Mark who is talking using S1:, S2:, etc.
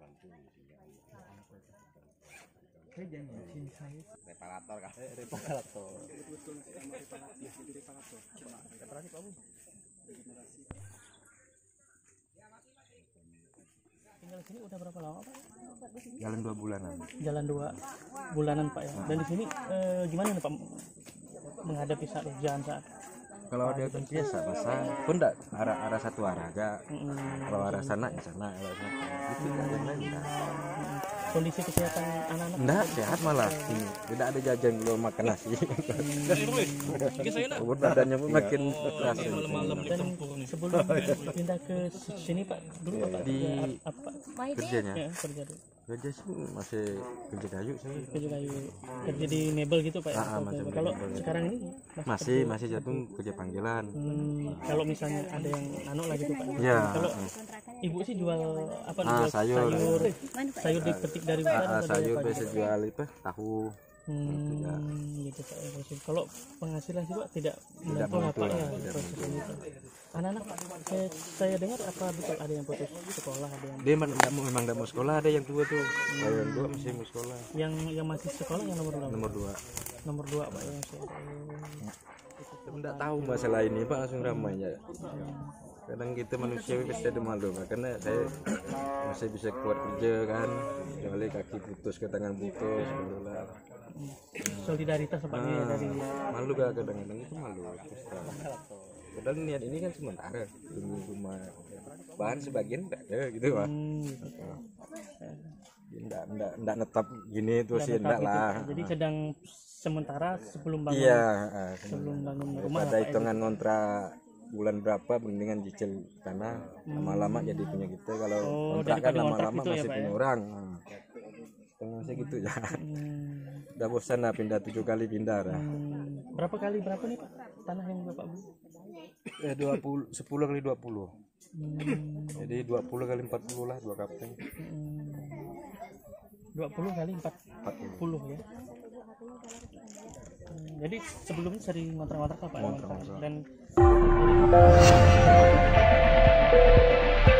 S1: Saya jangan saya
S2: reparator kan?
S1: reparator.
S3: Betul sama reparatif, jadi reparator. Cuma
S1: Reparatif Pak Bu.
S3: regenerasi.
S1: Tinggal di sini udah berapa lama Pak?
S2: Jalan 2 bulanan.
S1: Jalan 2 bulanan Pak ya. Dan di sini gimana nih Pak menghadapi saat hujan saat?
S2: Kalau ada hujan biasa masa pun enggak arah satu arah aja. Kalau arah sana ke sana, kalau sana itu enggak yang lain enggak.
S1: Kondisi kesehatan anak-anak
S2: Enggak sehat malah ini. Tidak ada jajan belum makan nasi. Umur badannya pun makin keras.
S1: dan sebelum pindah ke sini Pak dulu Bapak
S2: Di
S1: apa
S2: kerjanya.
S1: ya, kerja dulu?
S2: Kerja sih masih kerja kayu sih.
S1: Kerja kayu, kerja di mebel gitu Pak ya?
S2: Masih di
S1: Kalau
S2: mebel.
S1: sekarang ini
S2: Masih jatuh kerja panggilan.
S1: kalau misalnya ada yang anu lah gitu Pak.
S2: Iya.
S1: Kalau ibu sih jual apa jual
S2: sayur.
S1: sayur dipetik dari hutan atau dari
S2: Sayur
S1: apa
S2: biasa
S1: gitu, Pak?
S2: jual itu tahu.
S1: Gitu Pak. Kalau penghasilan sih Pak tidak
S2: Tidak
S1: menentu apa
S2: menentu lah,
S1: ya
S2: tidak
S1: prosesnya gitu. Anak-anak saya dengar apa betul ada yang putus sekolah, ada yang
S2: Dia memang enggak mau sekolah, ada yang tua tuh. Yang tua masih mau sekolah.
S1: yang masih sekolah yang nomor berapa?
S2: Nomor 2.
S1: Nomor 2 Pak yang masih ada.
S2: Enggak tahu masalah ini Pak, langsung ramai ya. Kadang kita manusia pasti ada malu Pak, karena saya masih bisa keluar kerja kan, kecuali kaki putus ke tangan putus lah.
S1: Solidaritas seperti dari
S2: Malu gak kadang-kadang itu malu. Terus terang. Padahal niat ini kan sementara, tunggu rumah bahan sebagian enggak ada gitu Pak. Enggak netap gini terus sih enggak
S1: gitu.
S2: lah.
S1: Jadi sedang sementara sebelum bangun
S2: Iya,
S1: sebelum bangun rumah
S2: pada
S1: lah, Pak, ya.
S2: hitungan kontrak bulan berapa mendingan cicil tanah lama-lama jadi punya kita. Kalau kontrak kan
S1: daripada ngontrak
S2: lama-lama
S1: gitu ya,
S2: masih
S1: Pak,
S2: punya
S1: ya?
S2: orang. Setengah saya gitu ya. Udah bosan lah pindah 7 kali pindah lah.
S1: Berapa nih Pak tanah yang Bapak beli?
S2: 10 kali 20. Jadi 20 kali 40 lah 2 kapten.
S1: 20 kali 40 ya. Jadi sebelumnya sering ngontrak-ngontrak Pak?
S2: Ngontrak-ngontrak.
S1: Dan